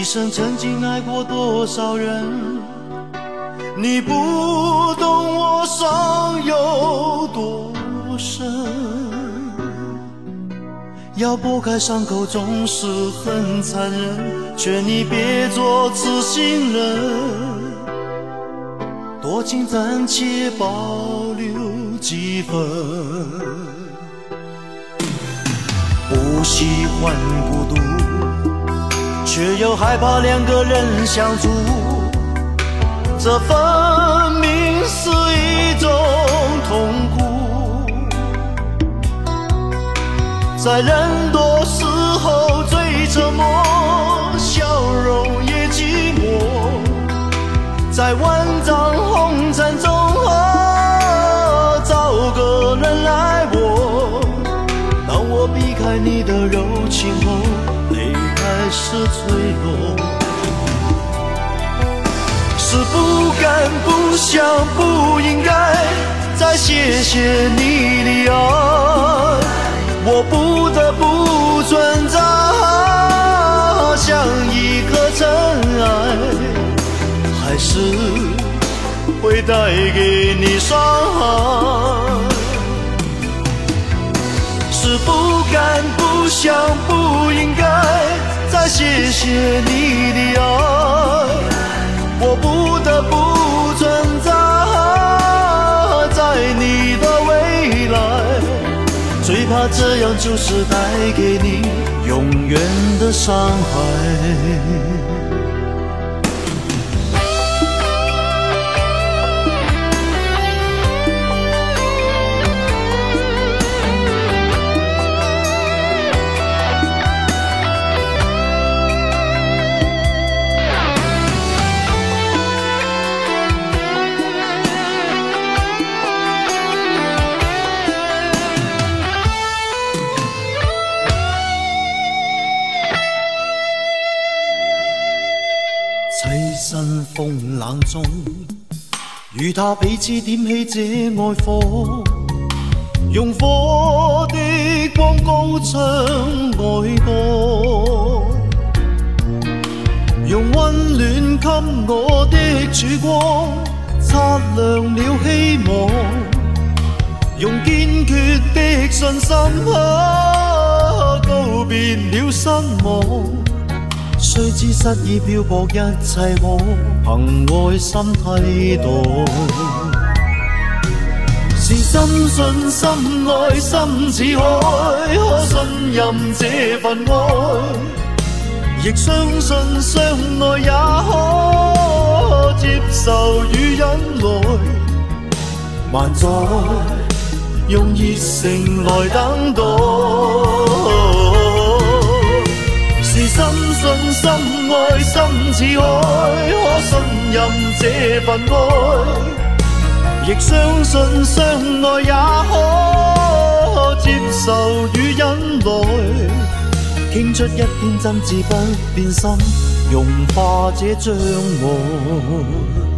生曾经爱过多少人？你不懂我伤有多深。要拨开伤口总是很残忍，劝你别做痴心人。多情暂且保留几分。不喜欢孤独，却又害怕两个人相处，这分明是一种痛苦。在人多时候最沉默，笑容也寂寞。在万丈红尘中，找个人来握。当我避开你的柔情后，泪开始坠落。是不敢、不想、不应该再谢谢你的爱，我不得不存在，像一颗尘埃，还是会带给你伤害。是不敢、不想、不应该再谢谢你的爱，我不得不存在，在你的未来，最怕这样就是带给你永远的伤害。凄身風冷中，與他彼此點起這愛火，用火的光高唱愛歌，用溫暖給我的曙光，擦亮了希望，用堅決的信心告別了失望。雖知失意漂泊，一切可憑愛心替代。是深信深愛心似海，可信任這份愛，亦相信相愛也可接受與忍耐。還在用熱誠來等待。是深信深愛心似海，可信任這份愛，亦相信相愛也可接受與忍耐。傾出一片真摯不變心，融化這障礙。